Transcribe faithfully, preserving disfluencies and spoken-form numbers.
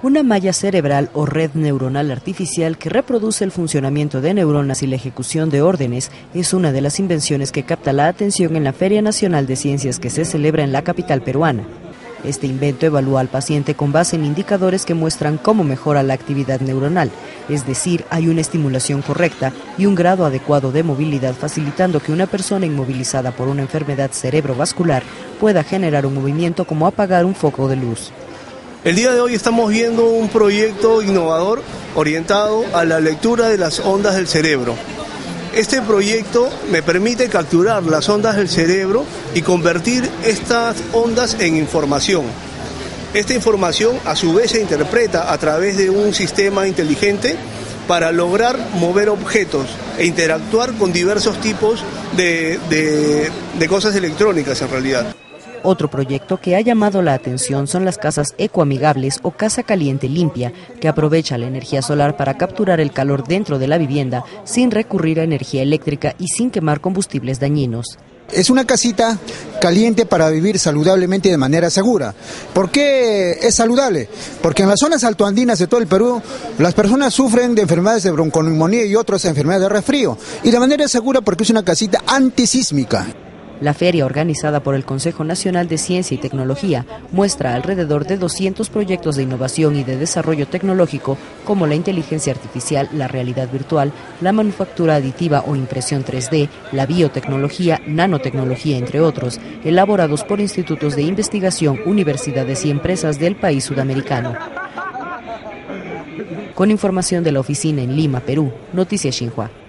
Una malla cerebral o red neuronal artificial que reproduce el funcionamiento de neuronas y la ejecución de órdenes es una de las invenciones que capta la atención en la Feria Nacional de Ciencias que se celebra en la capital peruana. Este invento evalúa al paciente con base en indicadores que muestran cómo mejora la actividad neuronal, es decir, hay una estimulación correcta y un grado adecuado de movilidad, facilitando que una persona inmovilizada por una enfermedad cerebrovascular pueda generar un movimiento como apagar un foco de luz. El día de hoy estamos viendo un proyecto innovador orientado a la lectura de las ondas del cerebro. Este proyecto me permite capturar las ondas del cerebro y convertir estas ondas en información. Esta información a su vez se interpreta a través de un sistema inteligente para lograr mover objetos e interactuar con diversos tipos de, de, de cosas electrónicas en realidad. Otro proyecto que ha llamado la atención son las casas ecoamigables o casa caliente limpia, que aprovecha la energía solar para capturar el calor dentro de la vivienda sin recurrir a energía eléctrica y sin quemar combustibles dañinos. Es una casita caliente para vivir saludablemente y de manera segura. ¿Por qué es saludable? Porque en las zonas altoandinas de todo el Perú, las personas sufren de enfermedades de bronconeumonía y otras enfermedades de resfrío. Y de manera segura porque es una casita antisísmica. La feria, organizada por el Consejo Nacional de Ciencia y Tecnología, muestra alrededor de doscientos proyectos de innovación y de desarrollo tecnológico, como la inteligencia artificial, la realidad virtual, la manufactura aditiva o impresión tres D, la biotecnología, nanotecnología, entre otros, elaborados por institutos de investigación, universidades y empresas del país sudamericano. Con información de la oficina en Lima, Perú, Noticias Xinhua.